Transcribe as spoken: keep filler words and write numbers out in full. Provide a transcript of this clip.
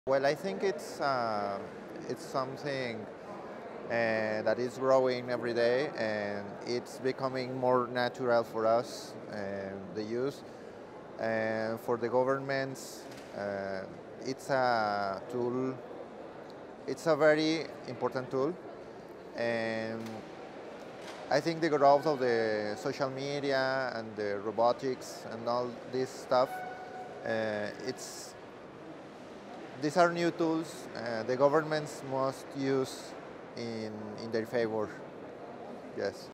Well, I think it's uh, it's something uh, that is growing every day, and it's becoming more natural for us and the use. And for the governments, uh, it's a tool. It's a very important tool, and I think the growth of the social media and the robotics and all this stuff, uh, it's these are new tools uh, the governments must use in, in their favor. Yes.